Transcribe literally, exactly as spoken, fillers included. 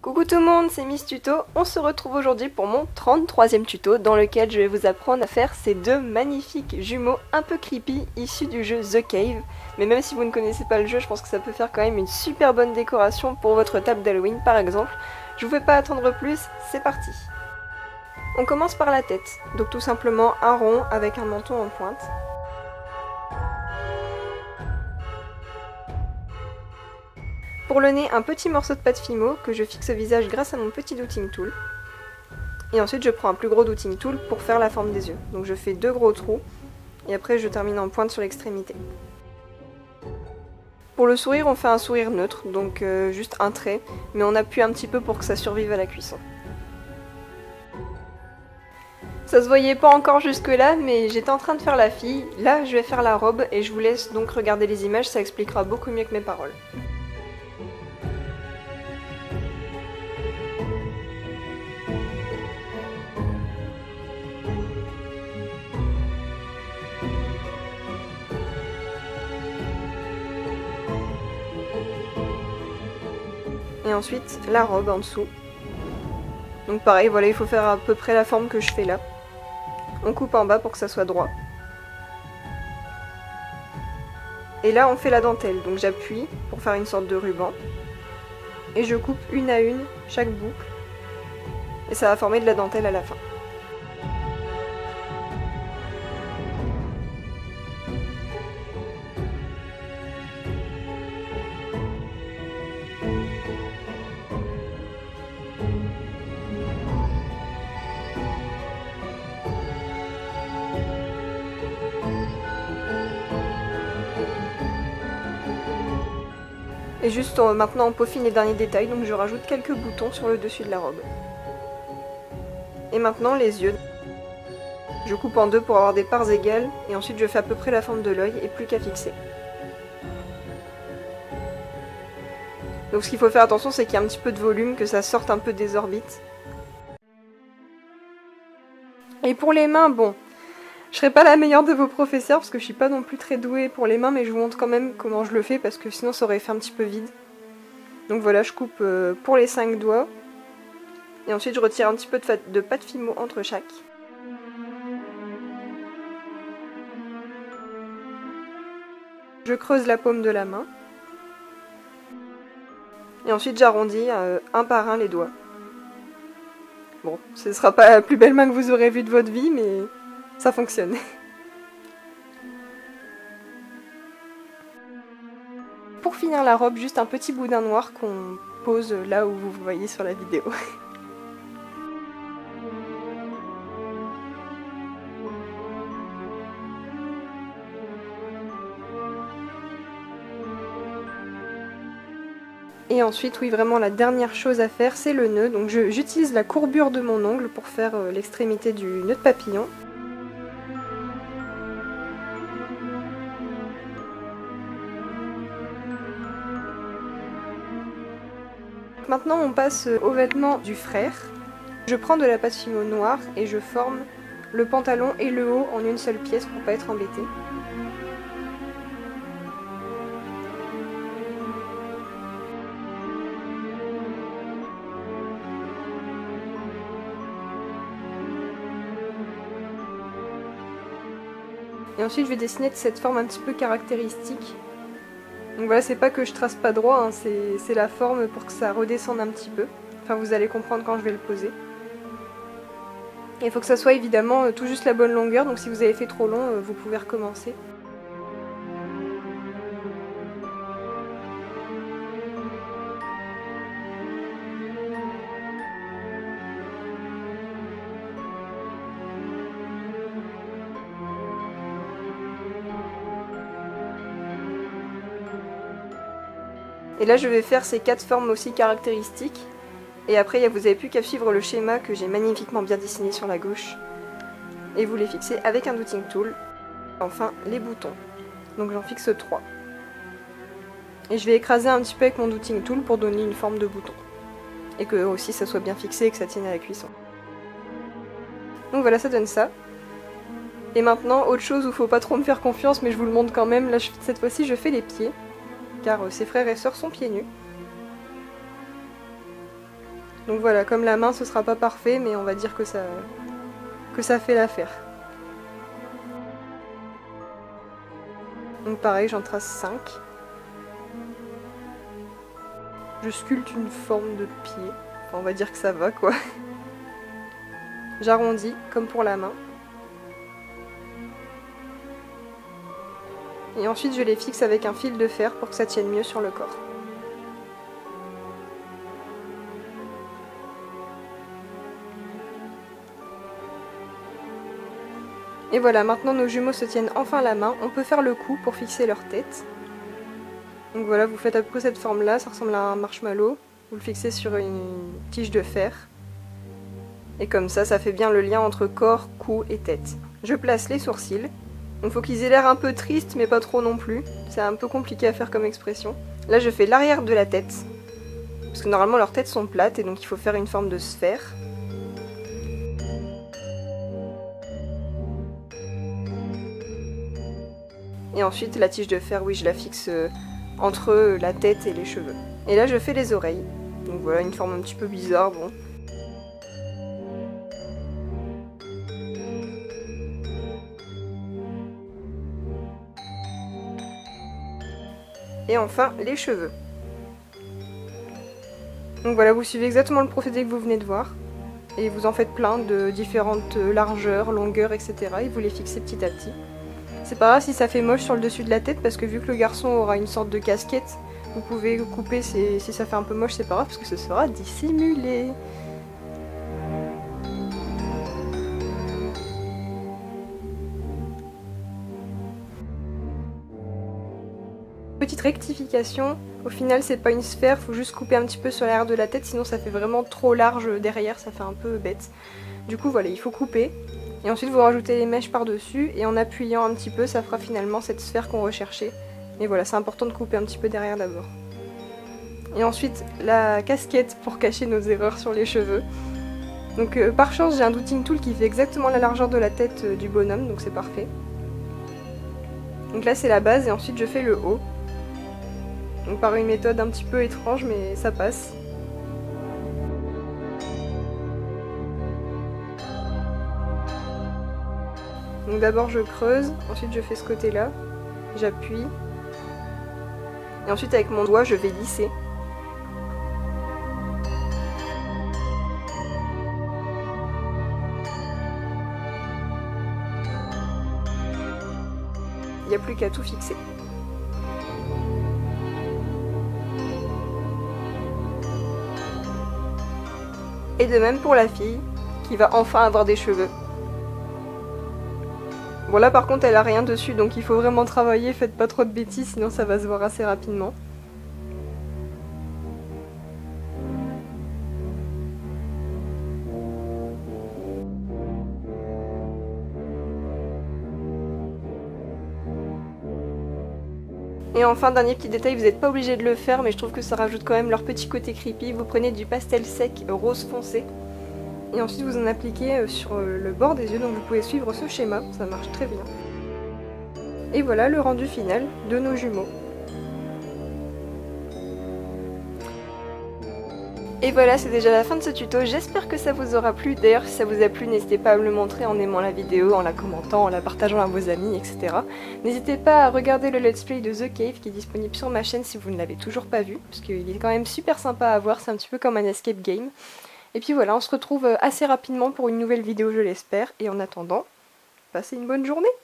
Coucou tout le monde, c'est Miss Tuto. On se retrouve aujourd'hui pour mon trente-troisième tuto dans lequel je vais vous apprendre à faire ces deux magnifiques jumeaux un peu creepy issus du jeu The Cave. Mais même si vous ne connaissez pas le jeu, je pense que ça peut faire quand même une super bonne décoration pour votre table d'Halloween par exemple. Je vous fais pas attendre plus, c'est parti. On commence par la tête, donc tout simplement un rond avec un menton en pointe. Pour le nez, un petit morceau de pâte Fimo que je fixe au visage grâce à mon petit douting tool. Et ensuite je prends un plus gros douting tool pour faire la forme des yeux. Donc je fais deux gros trous et après je termine en pointe sur l'extrémité. Pour le sourire, on fait un sourire neutre, donc euh, juste un trait, mais on appuie un petit peu pour que ça survive à la cuisson. Ça se voyait pas encore jusque là, mais j'étais en train de faire la fille. Là je vais faire la robe et je vous laisse donc regarder les images, ça expliquera beaucoup mieux que mes paroles. Et ensuite la robe en dessous. Donc pareil, voilà, il faut faire à peu près la forme que je fais là. On coupe en bas pour que ça soit droit. Et là on fait la dentelle, donc j'appuie pour faire une sorte de ruban. Et je coupe une à une chaque boucle. Et ça va former de la dentelle à la fin. Et juste on, maintenant on peaufine les derniers détails, donc je rajoute quelques boutons sur le dessus de la robe. Et maintenant les yeux. Je coupe en deux pour avoir des parts égales, et ensuite je fais à peu près la forme de l'œil et plus qu'à fixer. Donc ce qu'il faut faire attention, c'est qu'il y a un petit peu de volume, que ça sorte un peu des orbites. Et pour les mains, bon, je serai pas la meilleure de vos professeurs parce que je suis pas non plus très douée pour les mains, mais je vous montre quand même comment je le fais parce que sinon ça aurait fait un petit peu vide. Donc voilà, je coupe euh, pour les cinq doigts. Et ensuite je retire un petit peu de, de pâte Fimo entre chaque. Je creuse la paume de la main. Et ensuite j'arrondis euh, un par un les doigts. Bon, ce sera pas la plus belle main que vous aurez vue de votre vie, mais ça fonctionne. Pour finir la robe, juste un petit boudin noir qu'on pose là où vous voyez sur la vidéo. Et ensuite, oui, vraiment la dernière chose à faire, c'est le nœud. Donc j'utilise la courbure de mon ongle pour faire euh, l'extrémité du nœud de papillon. Maintenant, on passe au vêtement du frère. Je prends de la pâte Fimo noire et je forme le pantalon et le haut en une seule pièce pour pas être embêté. Et ensuite je vais dessiner de cette forme un petit peu caractéristique. Donc voilà, c'est pas que je trace pas droit, hein, c'est la forme pour que ça redescende un petit peu. Enfin vous allez comprendre quand je vais le poser. Et il faut que ça soit évidemment tout juste la bonne longueur, donc si vous avez fait trop long, vous pouvez recommencer. Et là je vais faire ces quatre formes aussi caractéristiques. Et après vous n'avez plus qu'à suivre le schéma que j'ai magnifiquement bien dessiné sur la gauche. Et vous les fixez avec un douting tool. Enfin les boutons. Donc j'en fixe trois. Et je vais écraser un petit peu avec mon douting tool pour donner une forme de bouton. Et que aussi ça soit bien fixé et que ça tienne à la cuisson. Donc voilà, ça donne ça. Et maintenant, autre chose où il faut pas trop me faire confiance, mais je vous le montre quand même. Là, je, cette fois-ci je fais les pieds. Car ses frères et sœurs sont pieds nus. Donc voilà, comme la main ce sera pas parfait, mais on va dire que ça, que ça fait l'affaire. Donc pareil, j'en trace cinq. Je sculpte une forme de pied. Enfin, on va dire que ça va quoi. J'arrondis, comme pour la main. Et ensuite je les fixe avec un fil de fer pour que ça tienne mieux sur le corps. Et voilà, maintenant nos jumeaux se tiennent enfin la main, on peut faire le coup pour fixer leur tête. Donc voilà, vous faites à peu près cette forme là, ça ressemble à un marshmallow. Vous le fixez sur une tige de fer. Et comme ça, ça fait bien le lien entre corps, cou et tête. Je place les sourcils. Il faut qu'ils aient l'air un peu tristes, mais pas trop non plus. C'est un peu compliqué à faire comme expression. Là, je fais l'arrière de la tête. Parce que normalement, leurs têtes sont plates, et donc il faut faire une forme de sphère. Et ensuite, la tige de fer, oui, je la fixe entre la tête et les cheveux. Et là, je fais les oreilles. Donc voilà, une forme un petit peu bizarre, bon. Et enfin, les cheveux. Donc voilà, vous suivez exactement le procédé que vous venez de voir. Et vous en faites plein de différentes largeurs, longueurs, et cetera. Et vous les fixez petit à petit. C'est pas grave si ça fait moche sur le dessus de la tête, parce que vu que le garçon aura une sorte de casquette, vous pouvez couper si, si ça fait un peu moche, c'est pas grave, parce que ce sera dissimulé. Petite rectification, au final c'est pas une sphère, faut juste couper un petit peu sur l'arrière de la tête, sinon ça fait vraiment trop large derrière, ça fait un peu bête. Du coup voilà, il faut couper. Et ensuite vous rajoutez les mèches par-dessus, et en appuyant un petit peu, ça fera finalement cette sphère qu'on recherchait. Mais voilà, c'est important de couper un petit peu derrière d'abord. Et ensuite, la casquette pour cacher nos erreurs sur les cheveux. Donc euh, par chance, j'ai un douting tool qui fait exactement la largeur de la tête euh, du bonhomme, donc c'est parfait. Donc là c'est la base, et ensuite je fais le haut. Donc par une méthode un petit peu étrange, mais ça passe. Donc d'abord je creuse, ensuite je fais ce côté-là, j'appuie, et ensuite avec mon doigt je vais lisser. Il n'y a plus qu'à tout fixer. Et de même pour la fille, qui va enfin avoir des cheveux. Bon là par contre elle a rien dessus, donc il faut vraiment travailler, faites pas trop de bêtises sinon ça va se voir assez rapidement. Et enfin dernier petit détail, vous n'êtes pas obligé de le faire mais je trouve que ça rajoute quand même leur petit côté creepy, vous prenez du pastel sec rose foncé. Et ensuite vous en appliquez sur le bord des yeux, donc vous pouvez suivre ce schéma, ça marche très bien. Et voilà le rendu final de nos jumeaux. Et voilà, c'est déjà la fin de ce tuto, j'espère que ça vous aura plu. D'ailleurs, si ça vous a plu, n'hésitez pas à me le montrer en aimant la vidéo, en la commentant, en la partageant à vos amis, et cetera. N'hésitez pas à regarder le let's play de The Cave qui est disponible sur ma chaîne si vous ne l'avez toujours pas vu, parce qu'il est quand même super sympa à voir, c'est un petit peu comme un escape game. Et puis voilà, on se retrouve assez rapidement pour une nouvelle vidéo, je l'espère, et en attendant, passez une bonne journée!